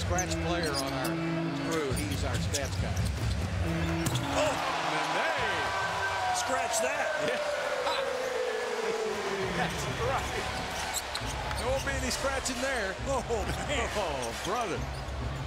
scratch player on our crew. He's our stats guy. Oh, Nene. Scratch that. Yeah. That's right. There won't be any scratching there. Oh, man. Oh, brother.